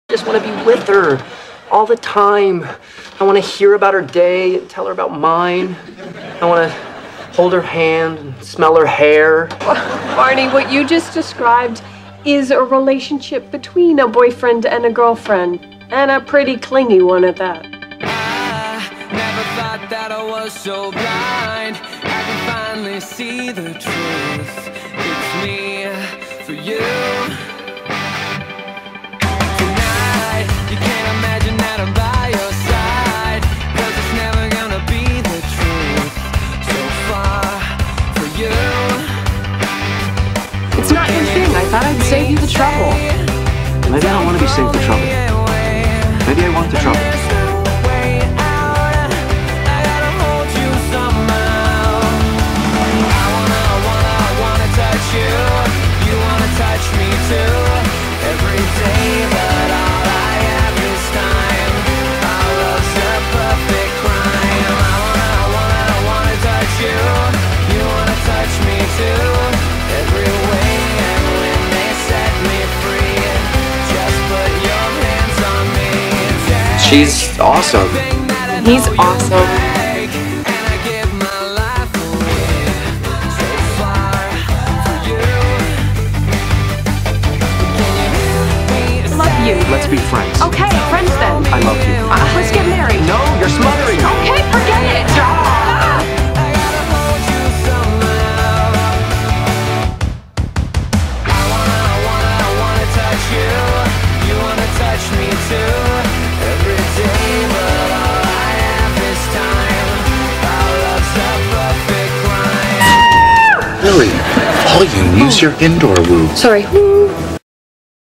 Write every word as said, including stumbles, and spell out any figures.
I just want to be with her all the time. I want to hear about her day and tell her about mine. I want to hold her hand and smell her hair. Barney, what you just described is a relationship between a boyfriend and a girlfriend, and a pretty clingy one at that. I never thought that I was so blind. I can finally see the truth. It's me for you. Tonight, you can't imagine that I'm by your side, 'cause it's never gonna be the truth. So far for you. It's not your thing. I thought I'd save you the trouble. Maybe I don't want to be saved the trouble. Maybe I want the trouble. She's awesome. He's awesome. Love you. Let's be friends. Okay, friends then. I love you. Uh, let's get married. No, you're smothering. Okay, forget it. Ah! Lily, volume, use your indoor woo. Sorry.